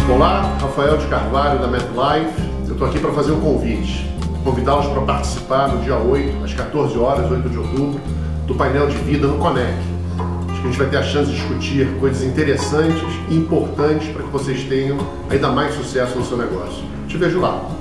Olá, Rafael de Carvalho da MetLife. Eu estou aqui para fazer um convite. Convidá-los para participar no dia 8, às 14 horas, 8 de outubro, do painel de vida no Conec. Acho que a gente vai ter a chance de discutir coisas interessantes e importantes para que vocês tenham ainda mais sucesso no seu negócio. Te vejo lá.